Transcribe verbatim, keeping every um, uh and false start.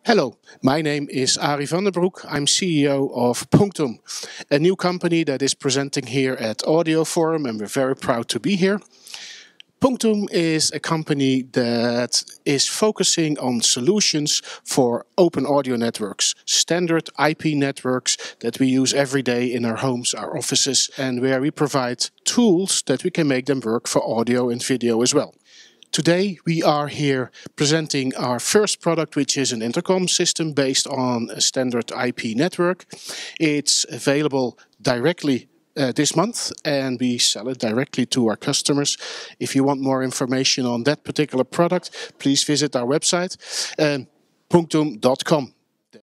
Hello, my name is Arie van der Broek. I'm C E O of Punctum, a new company that is presenting here at Audio Forum, and we're very proud to be here. Punctum is a company that is focusing on solutions for open audio networks, standard I P networks that we use every day in our homes, our offices, and where we provide tools that we can make them work for audio and video as well. Today we are here presenting our first product, which is an intercom system based on a standard I P network. It's available directly uh, this month and we sell it directly to our customers. If you want more information on that particular product, please visit our website, uh, punctum dot com.